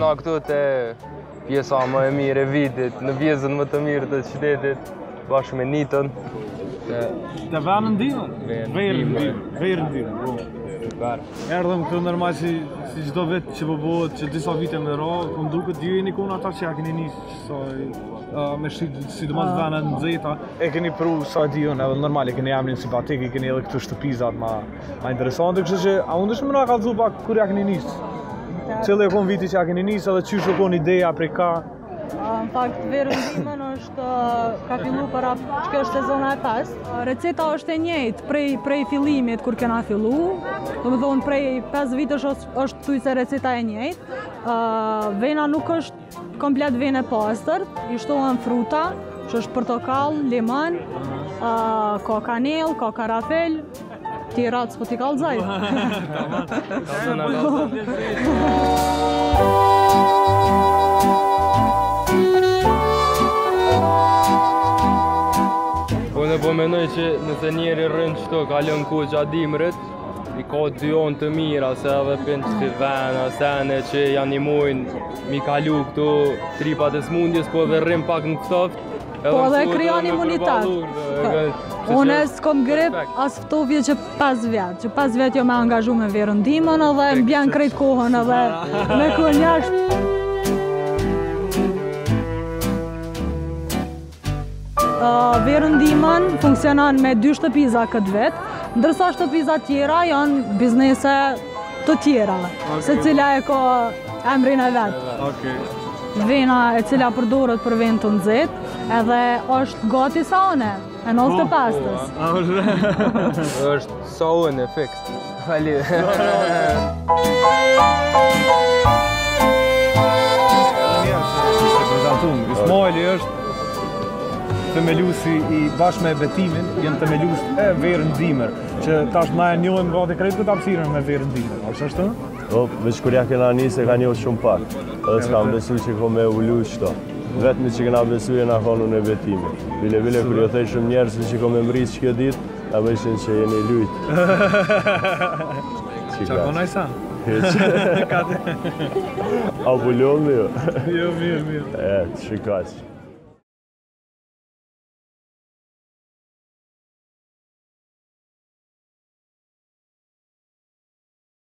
jena këtu te pjesa më e mirë e vitit, në vjezën më të mirë të qytetit, bashkë me Nitën. Te Verën Dimën? Verën Dimën. Erdhëm këtu normal si çdo vit që po bëhet që disa vite me radhë, po duket ju jeni kon ata që ja keni nisë me sidomos vana të nxehta. E keni pru sa di unë, edhe normal e keni emrin simpatik, i keni edhe këtu shtëpizat ma interesante, kështu që a mundesh më na kallëzu pak kur ja keni nisë? Cili e kon viti që ja keni nisë edhe çysh u kon ideja prej ka? Në fakt, Verën Dimën ka fillu para që kjo është sezona e 5. Receta është e njëjtë prej fillimit kur kena fillu. Do më thonë prej 5 vitësh është thuj se receta e njëjtë. Vena nuk është komplet venë e pastër, i shtohen fruta, që është portokall, limon, ka kanel, ka karafel, tjerat s'po t'i kallëzaj. Unë po menoj që nëse njeri rrën qëto, kalon ku gjatë dimrit, i ka dyon të mira, se edhe pën që vena, sene që janë imojnë mi kalu këtu tripat e smundjes, po dhe rrim pak në këtoft. Po dhe kryon imunitet. Unë s'kom grip as ftovje që 5 vjetë, që 5 vjetë jo me angazhu me Verën Dimën edhe mbjen krejt kohën edhe me konjak. Verën Dimën funksionon me 2 shtëpiza këtë vit, ndërsa shtëpiza tjera janë biznese të tjera, se cila e ka emrin e vetë. Vena e cila përdoret për vend të nxehtë, edhe është gati saune, e 95-ës. është saune fix. Fali. Ismaili është themelusi i bashkë me Betimin, janë themelus e Verën Dimër, që tash na e njohim gati krejt këtë hapësirën me Verën Dimër, është ashtu? Po, veç kur ja kena nisë e ka njohë shumë pak, edhe s'kam besu që ko me ullu qëto. Vetëmi që kena besu e na konu në Betimin. Bile kur jo thej shumë njerëzve që ko me mrisë që kjo ditë, a vëshin që jeni lujtë. Qa konaj sa? A bullon dhe jo? Jo, mirë. Shikaj.